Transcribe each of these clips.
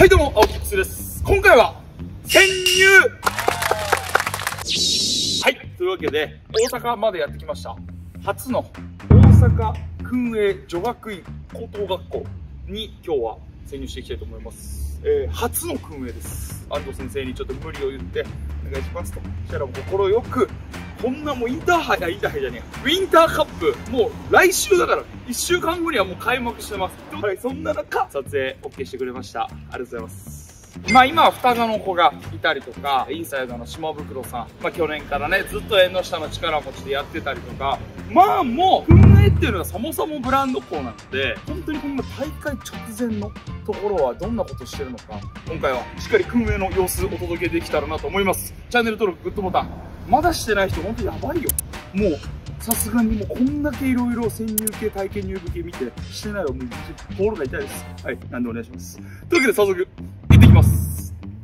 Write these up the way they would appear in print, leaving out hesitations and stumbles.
はいどうも、青木です。今回は、潜入はい、というわけで、大阪までやってきました。初の大阪薫英女学院高等学校に今日は潜入していきたいと思います。初の薫英です。安藤先生にちょっと無理を言って、お願いしますと。そしたら心よく、こんなもうインターハイじゃねえや。ウィンターカップ、もう来週だから、1週間後にはもう開幕してます。はい、そんな中、撮影 OK してくれました。ありがとうございます。今は双子の子がいたりとか、インサイドの下袋さん、去年からね、ずっと縁の下の力持ちでやってたりとか、もう、運営っていうのはそもそもブランド校なので、本当にこんな大会直前のところはどんなことしてるのか、今回はしっかり運営の様子お届けできたらなと思います。チャンネル登録、グッドボタン、まだしてない人本当やばいよ。もう、さすがにもうこんだけいろいろ潜入系、体験入部系見て、してないわ、もう心が痛いです。はい、なんでお願いします。というわけで早速、行ってきます。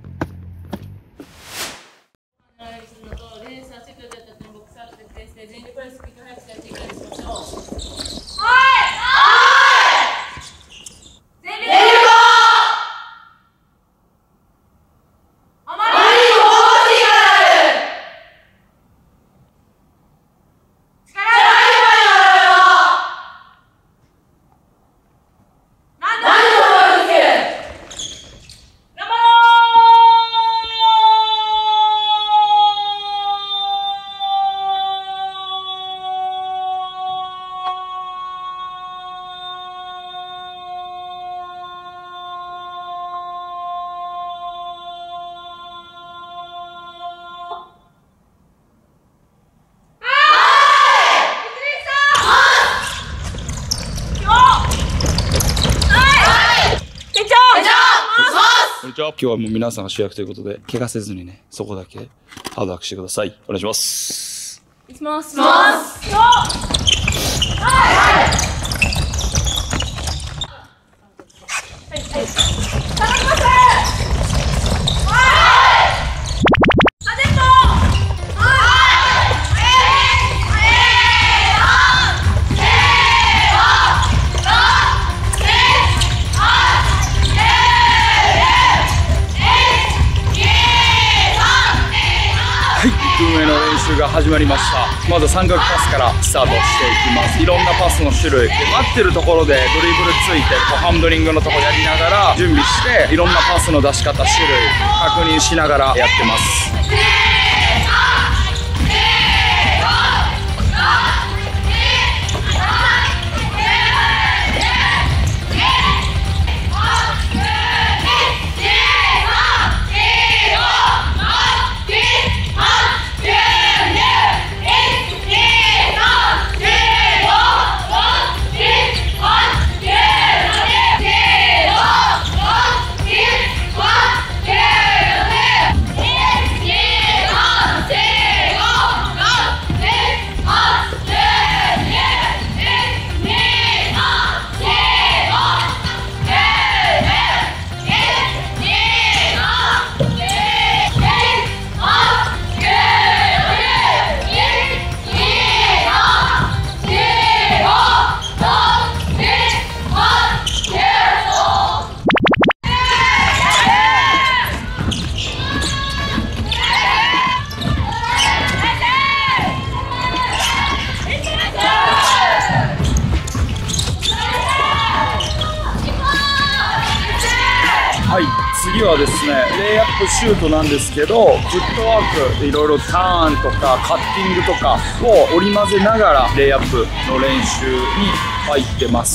今日はもう皆さんが主役ということで、怪我せずにね、そこだけハードワークしてください。お願いします。 いきます。 運営の練習が始まりました。まず三角パスからスタートしていきます。いろんなパスの種類で、待ってるところでドリブルついてハンドリングのとこやりながら準備して、いろんなパスの出し方、種類確認しながらやってます。はい、次はですね、レイアップシュートなんですけど、フットワーク、いろいろターンとかカッティングとかを織り交ぜながらレイアップの練習に入ってます。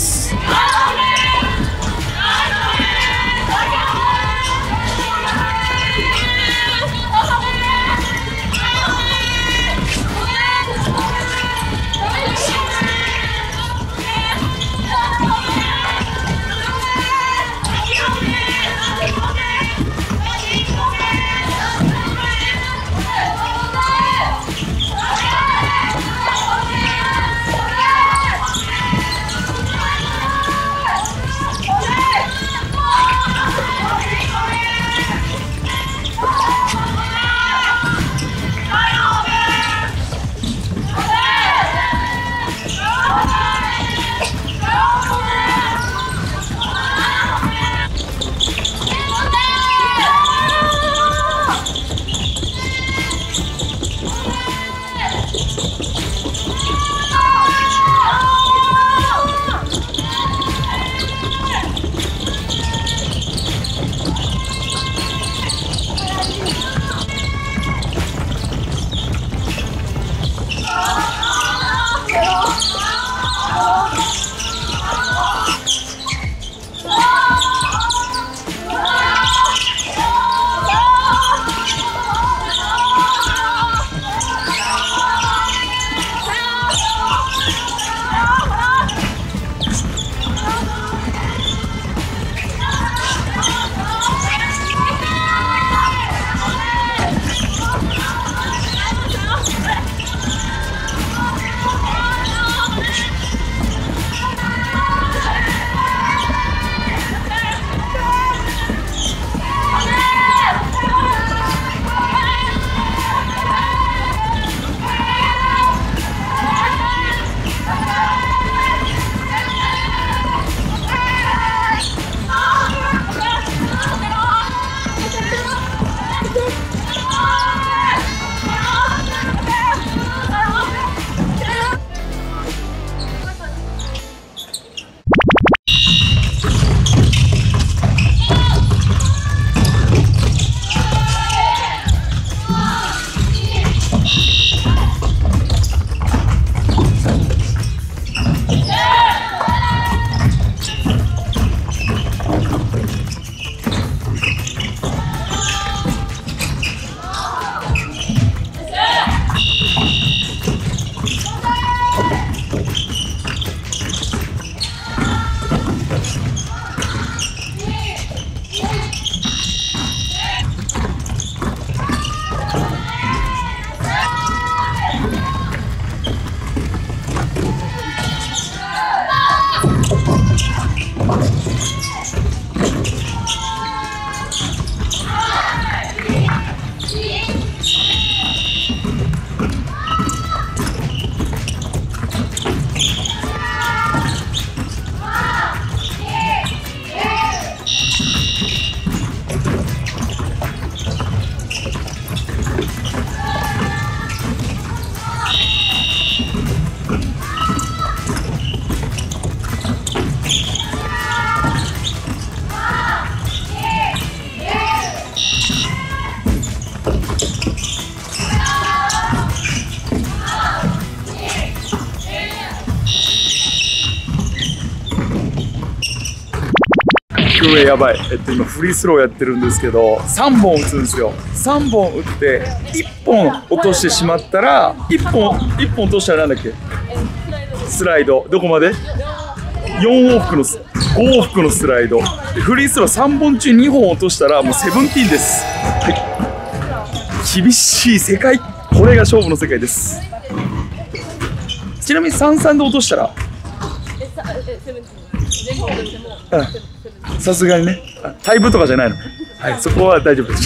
運営やばい。今フリースローやってるんですけど、3本打つんですよ。3本打って1本落としてしまったら、1本落としたらなんだっけ、スライド。どこまで？4往復の5往復のスライド。フリースロー3本中2本落としたらもうセブンティーンです。はい、厳しい世界。これが勝負の世界です。ちなみに3-3で落としたら、さすがにね、タイムとかじゃないの。はい、そこは大丈夫でした。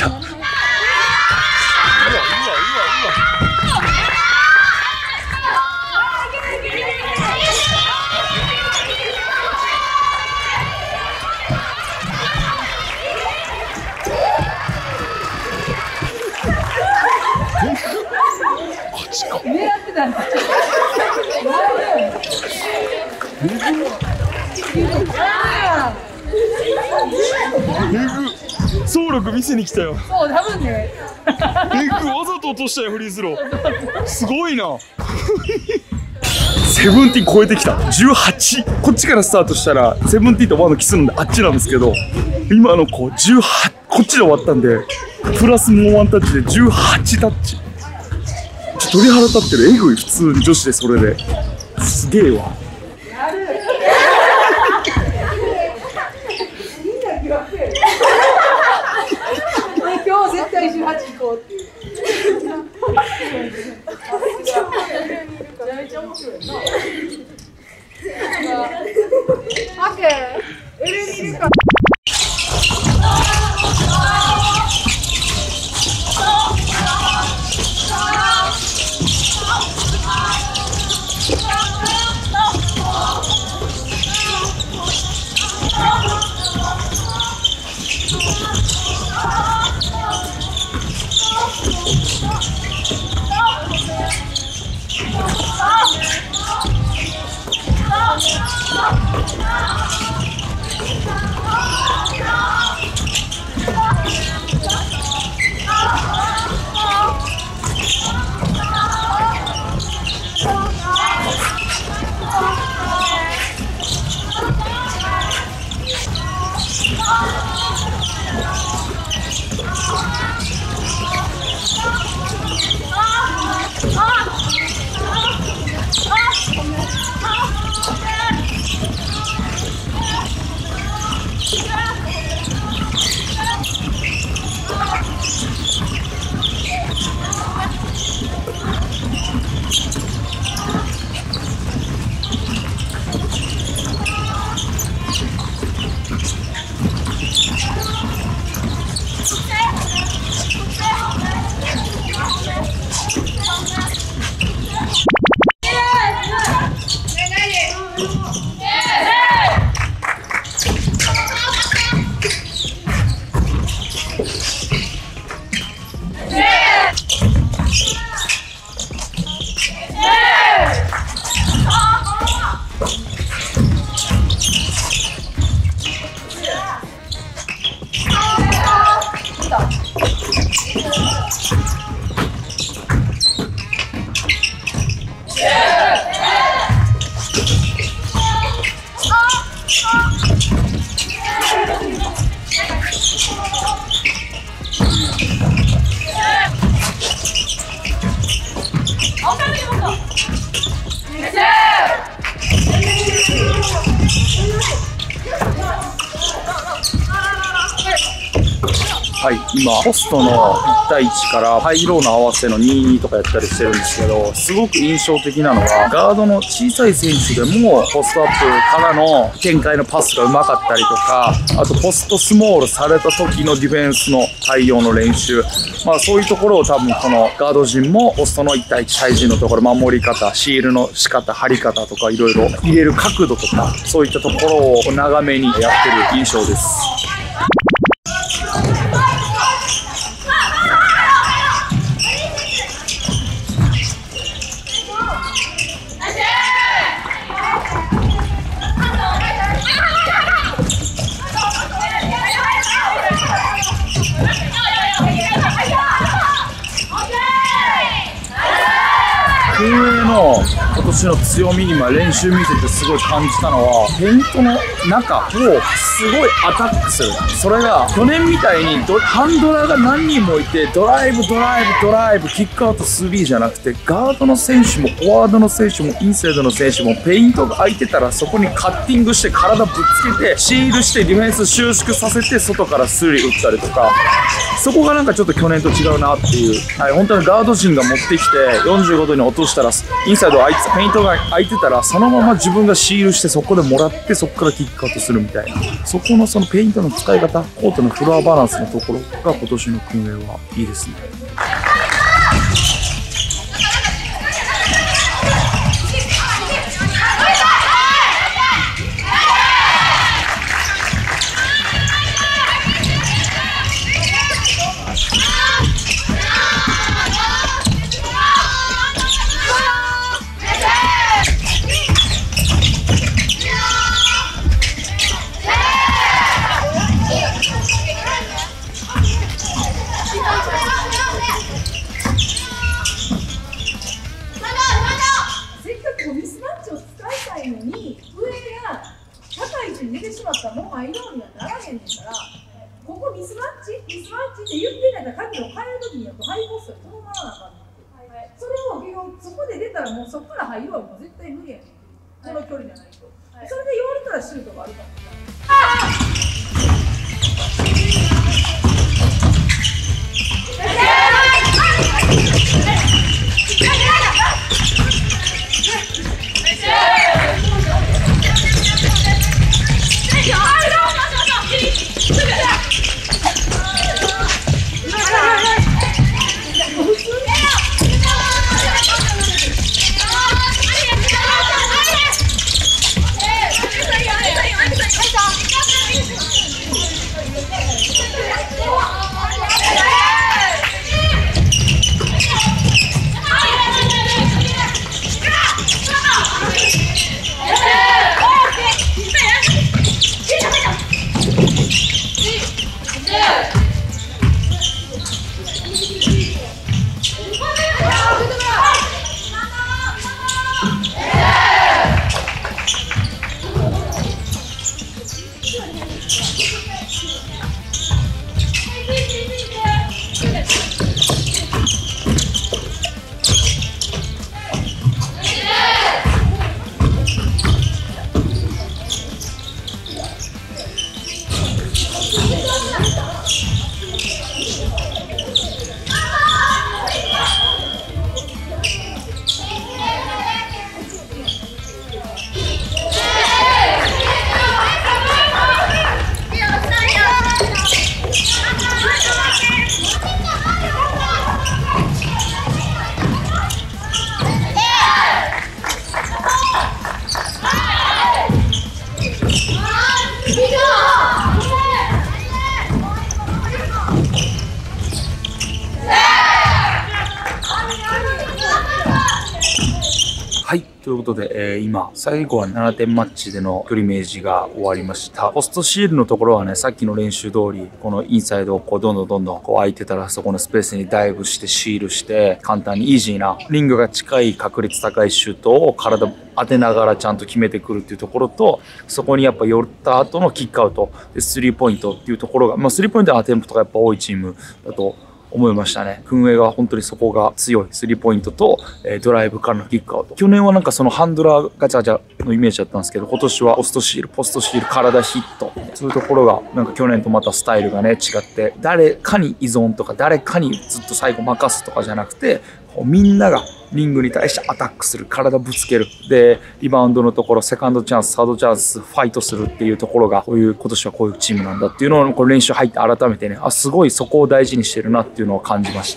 狙ってたんだ。 総力見せに来たよ。 そう、多分ね。 わざと落としたよ、フリースロー。すごいな。セブンティーン超えてきた。18。こっちからスタートしたらセブンティーンとワンのキスなんであっちなんですけど、今の子18、こっちで終わったんでプラスもうワンタッチで18タッチ。鳥肌立ってる。えぐい。普通に女子でそれですげえわ。 今日絶対18行こうっていう。めちゃめちゃ面白いな。オッケー。上にいるか。 はい、今ポストの1対1からハイローの合わせの2-2とかやったりしてるんですけど、すごく印象的なのはガードの小さい選手でもポストアップからの展開のパスがうまかったりとか、あとポストスモールされた時のディフェンスの対応の練習、そういうところを多分このガード陣もポストの1対1対人のところ、守り方、シールの仕方、張り方とかいろいろ入れる角度とか、そういったところを長めにやってる印象です。空営の年の強みに練習見ててすごい感じたのは、ペイントの中をすごいアタックする。それが去年みたいにハンドラーが何人もいてドライブキックアウト3じゃなくて、ガードの選手もフォワードの選手もインサイドの選手もペイントが空いてたらそこにカッティングして体ぶつけてシールしてディフェンス収縮させて外からスリー打ったりとか、そこがなんかちょっと去年と違うなっていう、はい、本当にガード陣が持ってきて45度に落としたらインサイドペイントが空いてたらそのまま自分がシールしてそこでもらってそこからキックアウトするみたいな、そこのそのペイントの使い方、コートのフロアバランスのところが今年の訓練はいいですね。 もう入ろうにはならへんねんから、ここミスマッチって言ってないから鍵を変えるときにやっぱハイポストにとどまらなあかんねんって、それをそこで出たらもうそこから入るはもう絶対無理やねん、この距離じゃないと、それで言われたらシュートがあるかもしれない。 はい、ということで、今、最後は7点マッチでの距離明示が終わりました。ポストシールのところはね、さっきの練習通り、このインサイドをこうどんどんこう空いてたら、そこのスペースにダイブしてシールして、簡単にイージーな、リングが近い確率高いシュートを体当てながらちゃんと決めてくるっていうところと、そこにやっぱ寄った後のキックアウト、でスリーポイントっていうところが、スリーポイントのアテンプトがやっぱ多いチームだと思いましたね。訓営が本当にそこが強い。スリーポイントと、ドライブからのキックアウト。去年はなんかそのハンドラーガチャガチャのイメージだったんですけど、今年はポストシール、体ヒット。そういうところがなんか去年とまたスタイルがね違って、誰かに依存とか誰かにずっと最後任すとかじゃなくて、みんながリングに対してアタックする、体ぶつける。で、リバウンドのところ、セカンドチャンス、サードチャンス、ファイトするっていうところが、今年はこういうチームなんだっていうのを、これ練習入って改めてね、すごいそこを大事にしてるなっていうのを感じました。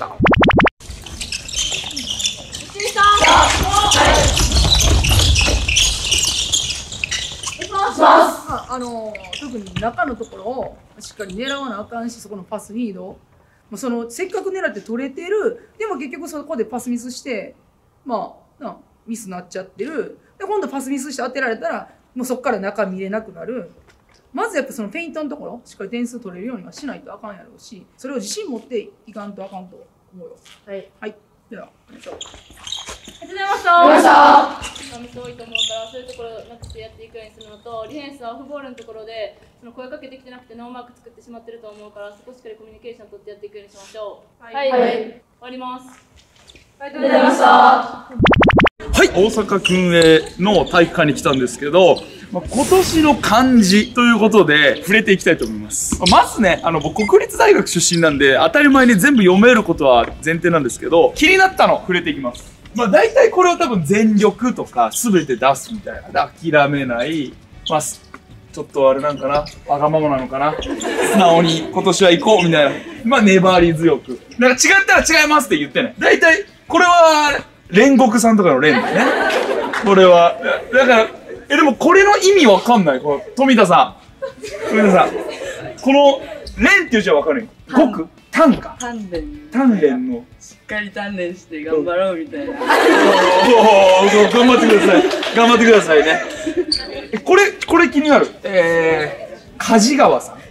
特に中のところをしっかり狙わなあかんし、そこのパスリード。せっかく狙って取れてる、でも結局そこでパスミスして、ミスになっちゃってる。で、今度パスミスして当てられたら、もうそこから中見れなくなる。まずやっぱそのペイントのところ、しっかり点数取れるようにはしないとあかんやろうし、それを自信持っていかんとあかんと思うよ。はい。はい。 では、お願いします。 ありがとうございました。ミス多いと思うから、そういうところなくしてやっていくようにするのと、ディフェンスはオフボールのところで声かけできてなくてノーマーク作ってしまってると思うから、そこしっかりコミュニケーション取ってやっていくようにしましょう。はい、終わります。ありがとうございました。 はい、大阪薫英の体育館に来たんですけど、今年の漢字ということで触れていきたいと思います。まずね、僕国立大学出身なんで当たり前に全部読めることは前提なんですけど、気になったの触れていきます。大体これは多分全力とか全て出すみたいな。諦めない。ちょっとあれなんかな、わがままなのかな。素直に今年は行こうみたいな。粘り強く。なんか違ったら違いますって言ってね。大体、これは煉獄さんとかの煉だね。これは。だから、でもこれの意味わかんない。この富田さん。この煉っていう字はわかるよ。極鍛か。鍛錬の。 しっかり鍛錬して頑張ろうみたいな。 頑張ってください。頑張ってくださいね。これ気になる。梶川さん。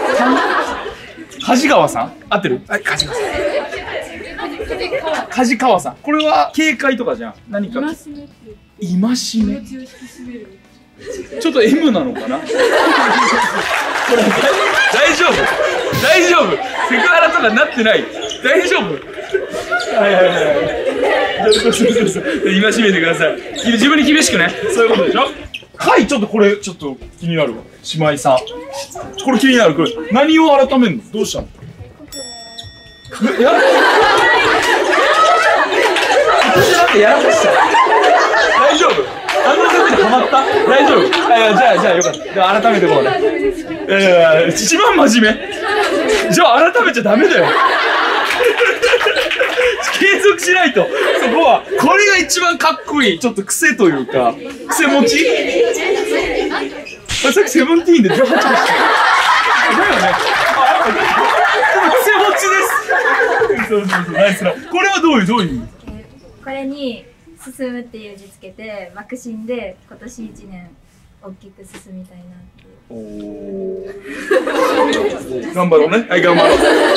梶川さん合ってる？はい、梶川さん。梶川さん。これは警戒とかじゃん。何か。戒め。ちょっと M なのかな。これ大丈夫セクハラとかなってない。大丈夫。今締めてください。自分に厳しくね。そういうことでしょ。はい、ちょっとこれちょっと気になるわ。姉妹さん。これ気になる。これ何を改めるの？どうしたの？私なんかやらかした。大丈夫？あの時にハマった？大丈夫？じゃあよかった。じゃあ改めてこうね。一番真面目。じゃあ改めちゃダメだよ。継続しないと。そこはこれが一番かっこいい。ちょっと癖というか癖持ち。さっきセブンティーンで18でした。だよね。癖持ちです。そうナイスな。これはどういう意味？ これに進むっていう字つけて、幕進で今年1年大きく進みたいなっていう。 頑張ろうね。はい、頑張ろ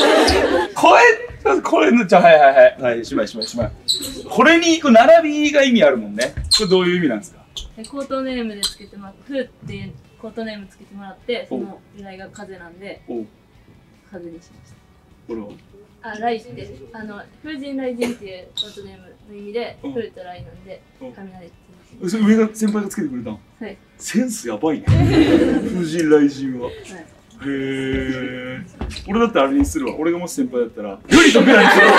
う。これじゃあはいしまい。これに並びが意味あるもんね。これどういう意味なんですか？ コートネームでつけてもらって、風っていうコートネームつけてもらって、その由来が風なんで風にしました。 これは雷って風神雷神っていうコートネームの意味で、風と雷なんで雷って。 それ上が先輩がつけてくれたの？はい。センスやばいね。風神雷神は。へえ。俺だってあれにするわ。俺がもし先輩だったらよりとベラにする。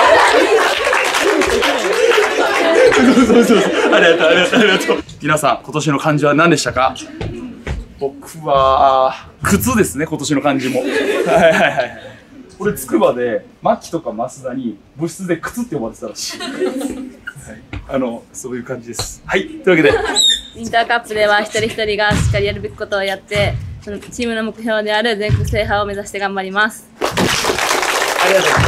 そう。ありがとう。皆さん今年の漢字は何でしたか？僕は靴ですね。今年の漢字も。はい。これ筑波で牧とか増田に部室で靴って呼ばれてたらしい。そういう感じです。はい、というわけでウィンターカップでは一人一人がしっかりやるべきことをやって、そのチームの目標である全国制覇を目指して頑張ります。 ありがとうございます。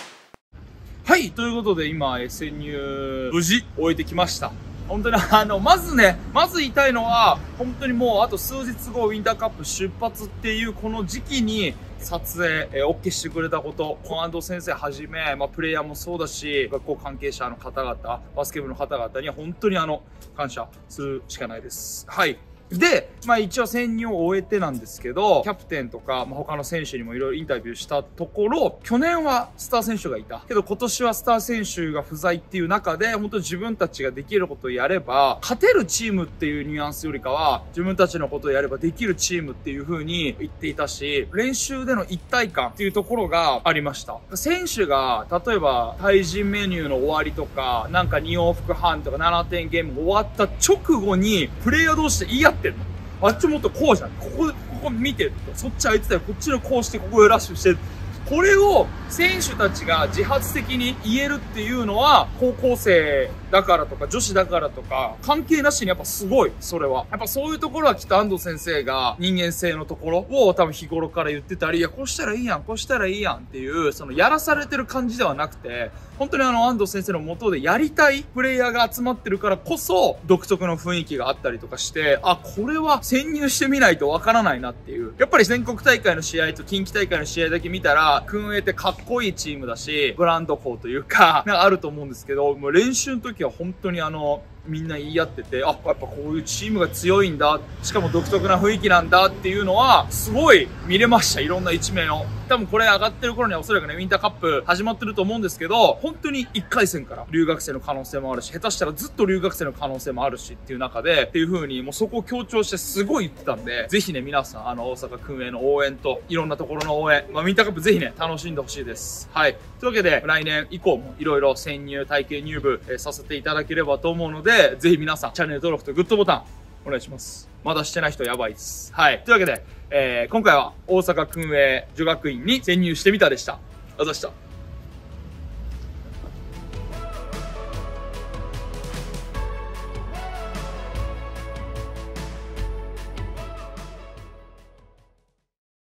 はい、ということで今潜入無事終えてきました。本当にまず言いたいのは、本当にもうあと数日後ウィンターカップ出発っていうこの時期に撮影、OK してくれたこと、安藤先生はじめ、プレイヤーもそうだし、学校関係者の方々、バスケ部の方々には本当に感謝するしかないです。はい。で、一応潜入を終えてなんですけど、キャプテンとか、他の選手にもいろいろインタビューしたところ、去年はスター選手がいた。けど今年はスター選手が不在っていう中で、本当に自分たちができることをやれば、勝てるチームっていうニュアンスよりかは、自分たちのことをやればできるチームっていう風に言っていたし、練習での一体感っていうところがありました。選手が、例えば、対人メニューの終わりとか、なんか2往復半とか7点ゲームが終わった直後に、プレイヤー同士で言い合ってるの。あっちもっとこうじゃん。ここ見てる。そっちあいつだよ。こっちのこうして、ここへラッシュしてる。これを選手たちが自発的に言えるっていうのは、高校生だからとか女子だからとか関係なしにやっぱすごい、それは。やっぱそういうところはきっと安藤先生が人間性のところを多分日頃から言ってたり、いや、こうしたらいいやん、こうしたらいいやんっていう、そのやらされてる感じではなくて、本当に安藤先生の元でやりたいプレイヤーが集まってるからこそ、独特の雰囲気があったりとかして、あ、これは潜入してみないとわからないなっていう。やっぱり全国大会の試合と近畿大会の試合だけ見たら、訓英ってかっこいいチームだし、ブランド校というか、なんかあると思うんですけど、もう練習の時は本当にみんな言い合ってて、あ、やっぱこういうチームが強いんだ。しかも独特な雰囲気なんだっていうのは、すごい見れました。いろんな一面を。多分これ上がってる頃にはおそらくね、ウィンターカップ始まってると思うんですけど、本当に1回戦から留学生の可能性もあるし、下手したらずっと留学生の可能性もあるしっていう中で、っていう風にもうそこを強調してすごい言ってたんで、ぜひね、皆さん、大阪訓英の応援と、いろんなところの応援、ウィンターカップぜひね、楽しんでほしいです。はい。というわけで、来年以降もいろいろ潜入、体系入部、させていただければと思うので、ぜひ皆さん、チャンネル登録とグッドボタン、お願いします。まだしてない人やばいです。はい。というわけで、今回は大阪訓英女学院に潜入してみたでした。ありがとうございました。